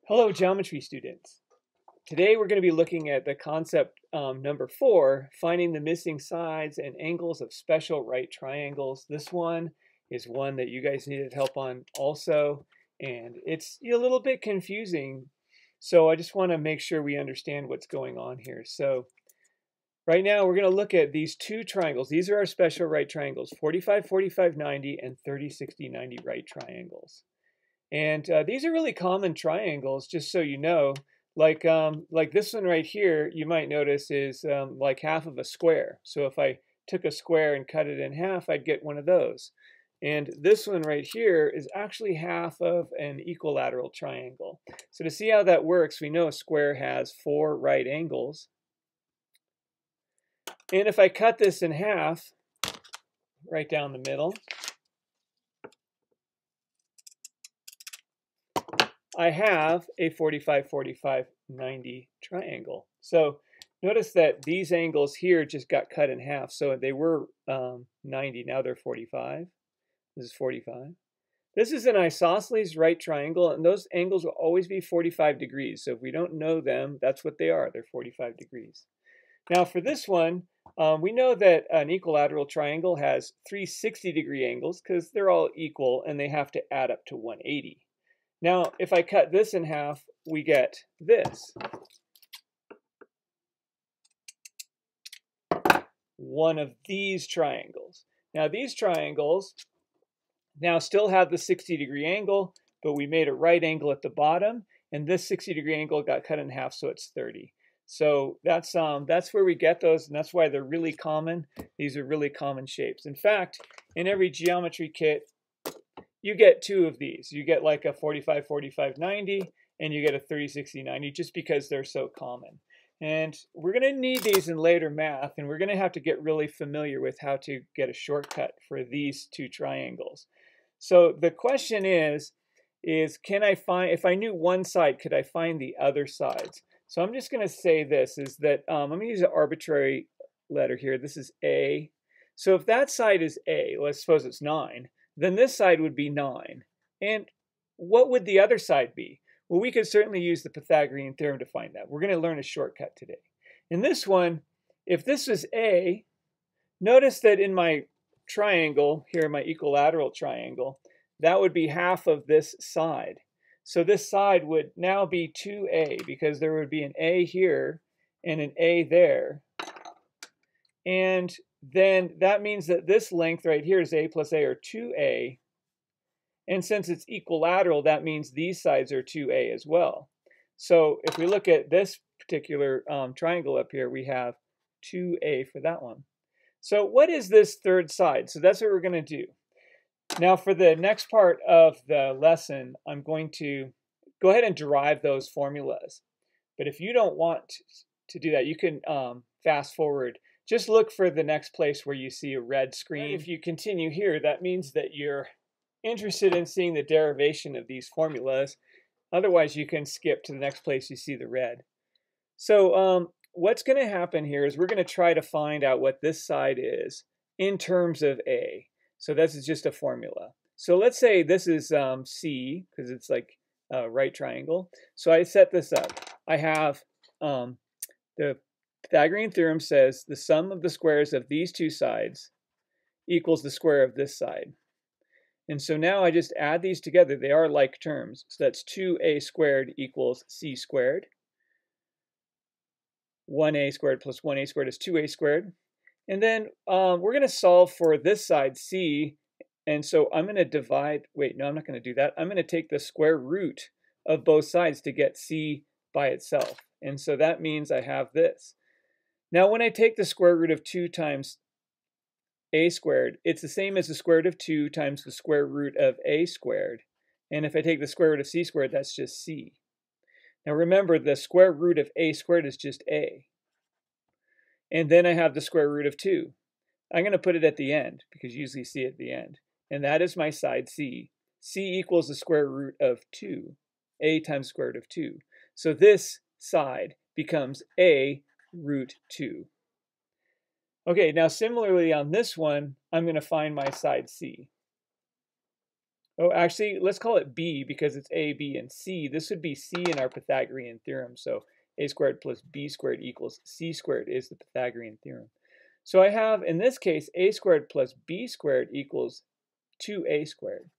Hello, geometry students. Today we're going to be looking at the concept number 4, finding the missing sides and angles of special right triangles. This one is one that you guys needed help on also, and it's a little bit confusing. So I just want to make sure we understand what's going on here. So right now we're going to look at these two triangles. These are our special right triangles, 45, 45, 90, and 30, 60, 90 right triangles. And these are really common triangles, just so you know. Like this one right here, you might notice is like half of a square. So if I took a square and cut it in half, I'd get one of those. And this one right here is actually half of an equilateral triangle. So to see how that works, we know a square has 4 right angles. And if I cut this in half, right down the middle, I have a 45, 45, 90 triangle. So notice that these angles here just got cut in half. So they were 90, now they're 45. This is 45. This is an isosceles right triangle, and those angles will always be 45 degrees. So if we don't know them, that's what they are. They're 45 degrees. Now for this one, we know that an equilateral triangle has 3 60-degree angles because they're all equal and they have to add up to 180. Now, if I cut this in half, we get this. One of these triangles. Now, these triangles now still have the 60-degree angle, but we made a right angle at the bottom, and this 60-degree angle got cut in half, so it's 30. So that's where we get those, and that's why they're really common. These are really common shapes. In fact, in every geometry kit, you get 2 of these. You get like a 45, 45, 90, and you get a 30, 60, 90, just because they're so common. And we're going to need these in later math, and we're going to have to get really familiar with how to get a shortcut for these 2 triangles. So the question is can I find, if I knew one side, could I find the other sides? So I'm just going to say this, is that I'm going to use an arbitrary letter here. This is A. So if that side is A, let's suppose it's 9, then this side would be 9. And what would the other side be? Well, we could certainly use the Pythagorean theorem to find that. We're going to learn a shortcut today. In this one, if this was A, notice that in my triangle, here, my equilateral triangle, that would be half of this side. So this side would now be 2A, because there would be an A here and an A there. And then that means that this length right here is A plus A, or 2A. And since it's equilateral, that means these sides are 2A as well. So if we look at this particular triangle up here, we have 2A for that one. So what is this third side? So that's what we're going to do. Now for the next part of the lesson, I'm going to go ahead and derive those formulas. But if you don't want to do that, you can fast forward. Just look for the next place where you see a red screen. If you continue here, that means that you're interested in seeing the derivation of these formulas. Otherwise, you can skip to the next place you see the red. So what's going to happen here is we're going to try to find out what this side is in terms of A. So this is just a formula. So let's say this is C, because it's like a right triangle. So I set this up. I have the Pythagorean theorem says the sum of the squares of these 2 sides equals the square of this side. And so now I just add these together. They are like terms. So that's 2A squared equals C squared. 1A squared plus 1A squared is 2A squared. And then we're going to solve for this side, C. And so I'm going to divide, wait, no, I'm not going to do that. I'm going to take the square root of both sides to get C by itself. And so that means I have this. Now when I take the square root of 2 times A squared, it's the same as the square root of 2 times the square root of A squared. And if I take the square root of C squared, that's just C. Now remember, the square root of A squared is just A. And then I have the square root of 2. I'm going to put it at the end, because you usually see it at the end. And that is my side C. C equals the square root of 2. A times the square root of 2. So this side becomes A root 2. Okay, now similarly on this one, I'm going to find my side C. Oh, actually, let's call it B because it's A, B, and C. This would be C in our Pythagorean theorem. So A squared plus B squared equals C squared is the Pythagorean theorem. So I have, in this case, A squared plus B squared equals 2A squared.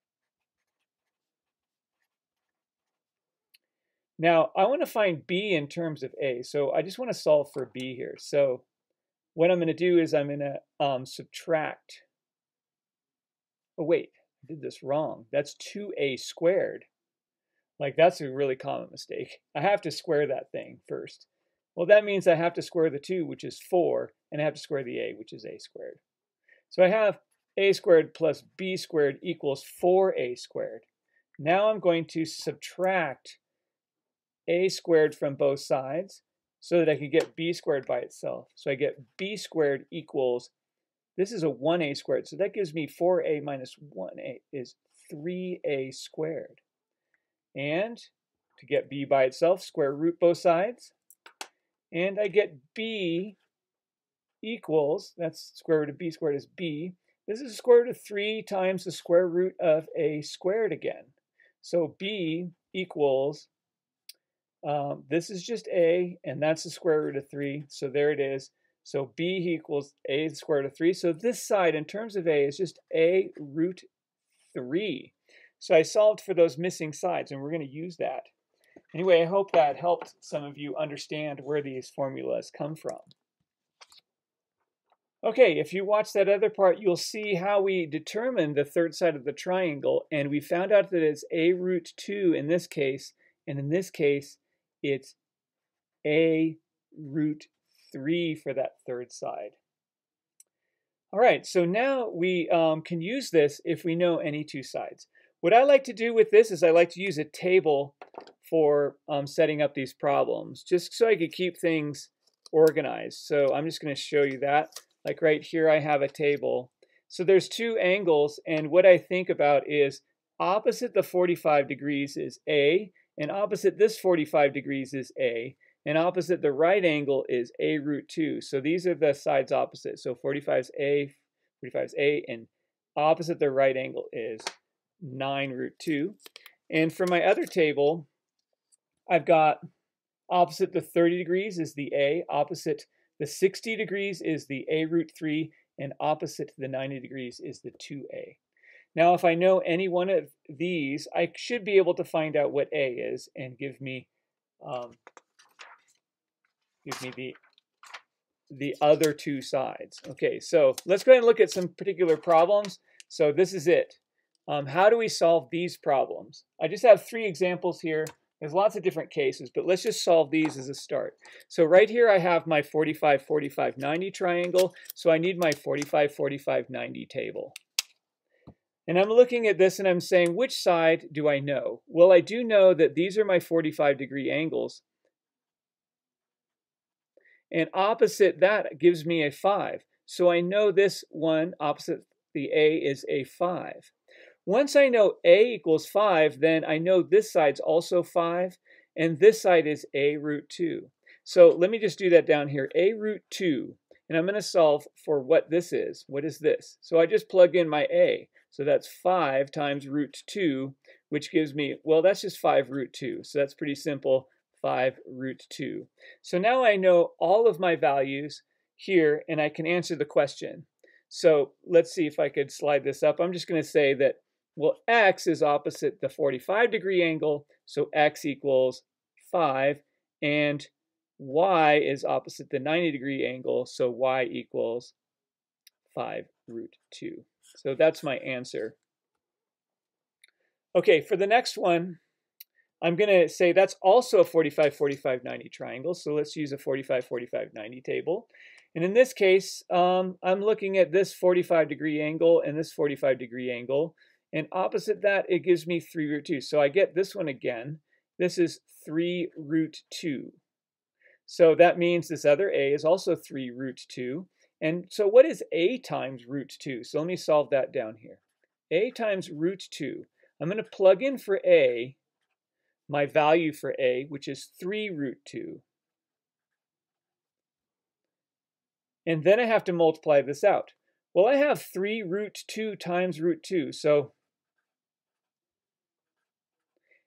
Now, I want to find B in terms of A. So I just want to solve for B here. So what I'm going to do is I'm going to subtract. Oh, wait, I did this wrong. That's 2A squared. Like, that's a really common mistake. I have to square that thing first. Well, that means I have to square the 2, which is 4, and I have to square the A, which is A squared. So I have A squared plus B squared equals 4A squared. Now I'm going to subtract A squared from both sides so that I can get B squared by itself. So I get B squared equals, this is a 1A squared, so that gives me 4A minus 1A is 3A squared. And to get B by itself, square root both sides. And I get B equals, that's square root of B squared is B. This is square root of 3 times the square root of A squared again. So B equals, this is just A, and that's the square root of 3. So there it is. So B equals A square root of 3. So this side, in terms of A, is just A root 3. So I solved for those missing sides, and we're going to use that. Anyway, I hope that helped some of you understand where these formulas come from. Okay, if you watch that other part, you'll see how we determine the third side of the triangle, and we found out that it's A root 2 in this case, and in this case, it's A root 3 for that third side. All right, so now we can use this if we know any two sides. What I like to do with this is I like to use a table for setting up these problems, just so I could keep things organized. So I'm just going to show you that. Like right here, I have a table. So there's two angles, and what I think about is opposite the 45 degrees is A, and opposite this 45 degrees is A, and opposite the right angle is A root 2. So these are the sides opposite. So 45 is A, and opposite the right angle is 9 root 2. And for my other table, I've got opposite the 30 degrees is the A, opposite the 60 degrees is the A root 3, and opposite the 90 degrees is the 2A. Now, if I know any one of these, I should be able to find out what A is and give me the other two sides. Okay, so let's go ahead and look at some particular problems. So this is it. How do we solve these problems? I just have 3 examples here. There's lots of different cases, but let's just solve these as a start. So right here I have my 45, 45, 90 triangle. So I need my 45, 45, 90 table. And I'm looking at this and I'm saying, which side do I know? Well, I do know that these are my 45-degree angles. And opposite that gives me a 5. So I know this one opposite the A is a 5. Once I know A equals 5, then I know this side's also 5, and this side is A root 2. So let me just do that down here, A root 2, and I'm going to solve for what this is. What is this? So I just plug in my A. So that's 5 times root 2, which gives me, well, that's just 5 root 2. So that's pretty simple, 5 root 2. So now I know all of my values here, and I can answer the question. So let's see if I could slide this up. I'm just going to say that, well, x is opposite the 45-degree angle, so x equals 5, and y is opposite the 90-degree angle, so y equals 5 root 2. So that's my answer. Okay, for the next one, I'm going to say that's also a 45, 45, 90 triangle, so let's use a 45, 45, 90 table. And in this case, I'm looking at this 45-degree angle and this 45-degree angle. And opposite that, it gives me 3 root 2. So I get this one again. This is 3 root 2. So that means this other A is also 3 root 2. And so what is A times root 2? So let me solve that down here. A times root 2. I'm going to plug in for A, my value for A, which is 3 root 2. And then I have to multiply this out. Well, I have 3 root 2 times root 2. So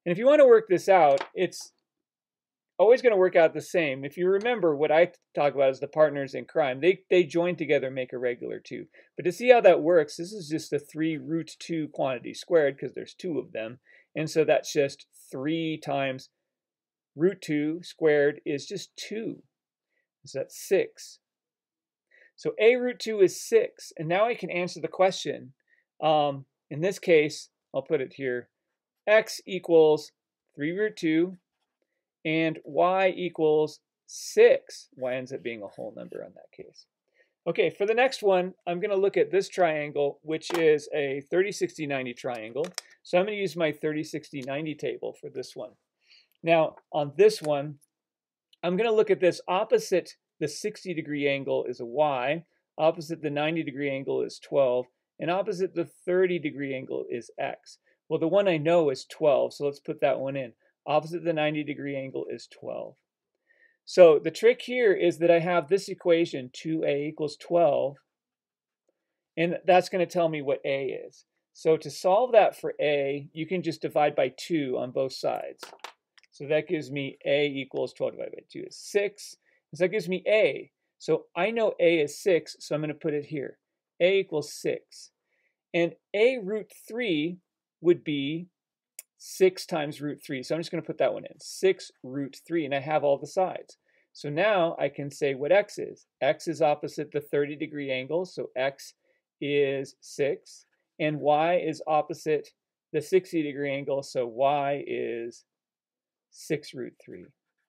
And if you want to work this out, it's always going to work out the same. If you remember what I talk about as the partners in crime, they join together and make a regular 2. But to see how that works, this is just the 3 root 2 quantity squared because there's 2 of them. And so that's just 3 times root 2 squared is just 2. So that's 6. So a root 2 is 6. And now I can answer the question. In this case, I'll put it here. X equals 3 root 2. And y equals 6. Y ends up being a whole number in that case. Okay, for the next one, I'm going to look at this triangle, which is a 30, 60, 90 triangle. So I'm going to use my 30, 60, 90 table for this one. Now, on this one, I'm going to look at this opposite the 60-degree angle is a y, opposite the 90-degree angle is 12, and opposite the 30-degree angle is x. Well, the one I know is 12, so let's put that one in. Opposite the 90-degree angle is 12. So the trick here is that I have this equation, 2a equals 12, and that's going to tell me what a is. So to solve that for a, you can just divide by 2 on both sides. So that gives me a equals 12 divided by 2 is 6. So that gives me a. So I know a is 6, so I'm going to put it here. A equals 6. And a root 3 would be 6 times root 3. So I'm just going to put that one in. 6 root 3. And I have all the sides. So now I can say what x is. X is opposite the 30-degree angle. So x is 6. And y is opposite the 60-degree angle. So y is 6 root 3.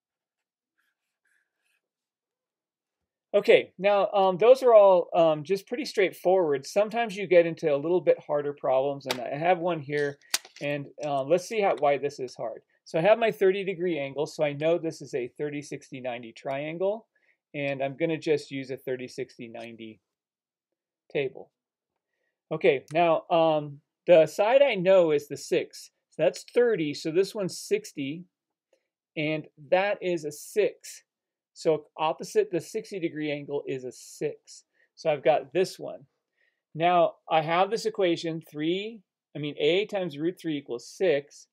Okay, now those are all just pretty straightforward. Sometimes you get into a little bit harder problems, and I have one here, and let's see why this is hard. So I have my 30-degree angle, so I know this is a 30, 60, 90 triangle, and I'm going to just use a 30, 60, 90 table. Okay, now the side I know is the 6. So that's 30, so this one's 60, and that is a 6. So opposite the 60-degree angle is a 6. So I've got this one. Now I have this equation, a times root 3 equals 6.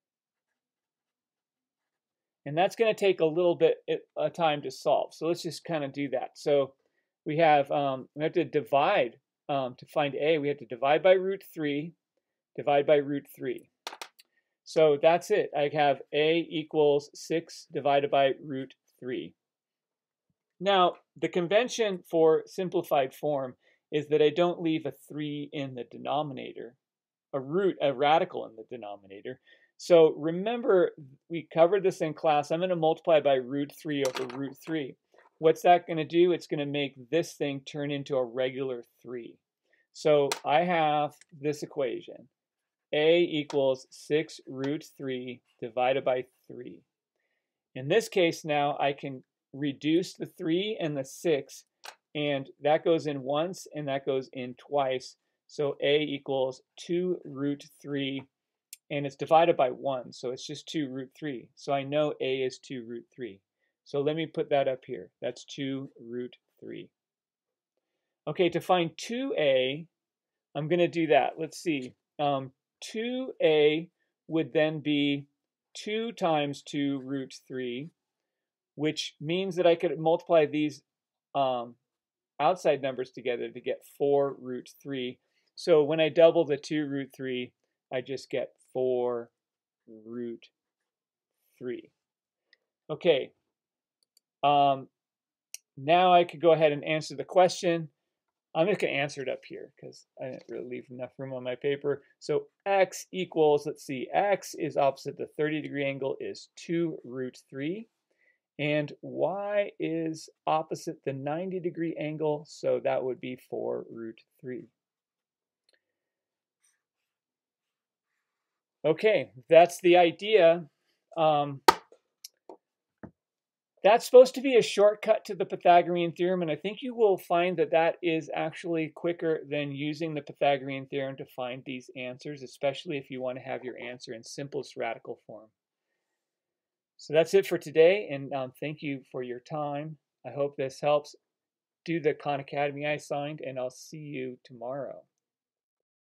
And that's going to take a little bit of time to solve. So let's just kind of do that. So we have to divide to find a. We have to divide by root 3, divide by root 3. So that's it. I have a equals 6 divided by root 3. Now, the convention for simplified form is that I don't leave a 3 in the denominator, a radical in the denominator. So remember, we covered this in class. I'm going to multiply by root 3 over root 3. What's that going to do? It's going to make this thing turn into a regular 3. So I have this equation. A equals 6 root 3 divided by 3. In this case now, I can reduce the 3 and the 6, and that goes in once and that goes in twice. So a equals 2 root 3, and it's divided by 1, so it's just 2 root 3. So I know a is 2 root 3. So let me put that up here. That's 2 root 3. Okay, to find 2a, I'm going to do that. Let's see. 2a would then be 2 times 2 root 3, which means that I could multiply these outside numbers together to get 4 root 3. So when I double the 2 root 3, I just get 4 root 3. Okay. Now I could go ahead and answer the question. I'm just going to answer it up here because I didn't really leave enough room on my paper. So x equals, let's see, x is opposite the 30-degree angle is 2 root 3. And y is opposite the 90-degree angle, so that would be 4 root 3. Okay, that's the idea. That's supposed to be a shortcut to the Pythagorean theorem, and I think you will find that that is actually quicker than using the Pythagorean theorem to find these answers, especially if you want to have your answer in simplest radical form. So that's it for today, and thank you for your time. I hope this helps. Do the Khan Academy I signed, and I'll see you tomorrow.